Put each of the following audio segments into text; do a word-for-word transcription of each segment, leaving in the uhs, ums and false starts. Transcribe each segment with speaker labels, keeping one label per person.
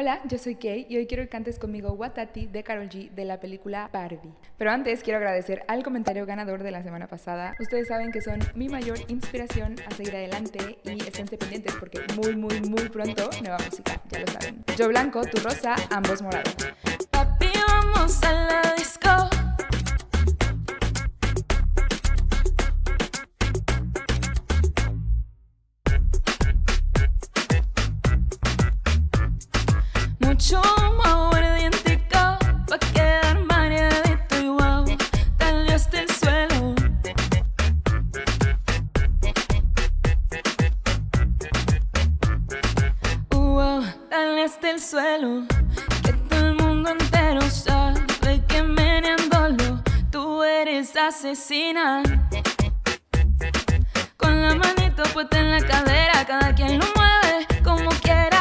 Speaker 1: Hola, yo soy Kay y hoy quiero que cantes conmigo WATATI de Karol de la película Barbie. Pero antes quiero agradecer al comentario ganador de la semana pasada. Ustedes saben que son mi mayor inspiración a seguir adelante y esténse pendientes porque muy muy muy pronto nueva música, ya lo saben. Yo blanco, tú rosa, ambos morados.
Speaker 2: Papi, vamos a la disco. Mucho humo ardientico pa' quedar mareadito y wow, dale hasta el suelo. Wow, dale hasta el suelo. Que todo el mundo entero sabe que meneándolo tú eres asesina. Con la manito puesta en la cadera, cada quien lo mueve como quiera.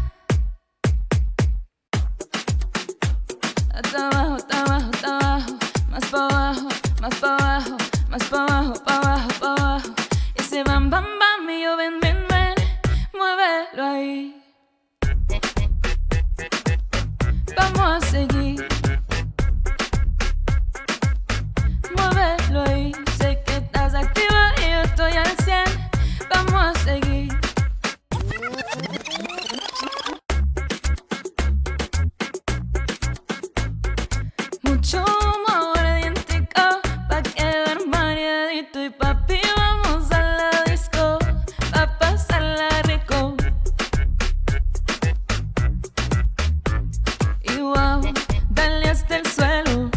Speaker 2: Hasta abajo, hasta abajo, hasta abajo, más pa' abajo, más pa' abajo, más pa' abajo, pa' abajo, pa' abajo. Y ese bam, bam, bam, y yo ven, ven, ven, muévelo ahí. Vamos a seguir. Muévelo ahí, sé que estás activa y yo estoy al cien. Vamos a seguir. Mucho humo ardientico pa' quedar mareadito y papi, vamos a la disco pa' pasarla rico. Y wow, dale hasta el suelo.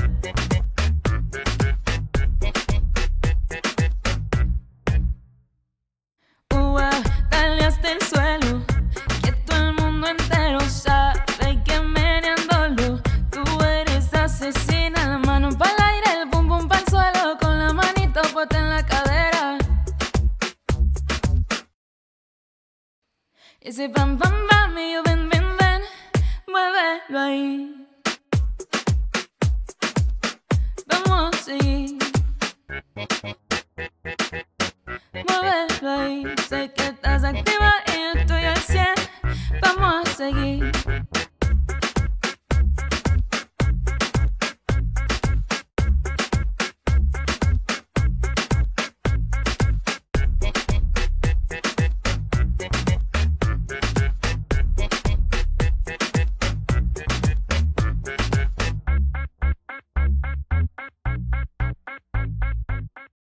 Speaker 2: Wow, dale hasta el suelo. Que todo el mundo entero sabe que meneándolo tú eres asesina. La mano pa'l aire, el pum pum pa'l suelo, con la manito puesta en la cadera. Ese pam pam pam, y yo ven, ven, ven, muévelo ahí. Vamos a seguir. Muévelo ahí, sé que estás activa y yo estoy al cien. Vamos a seguir.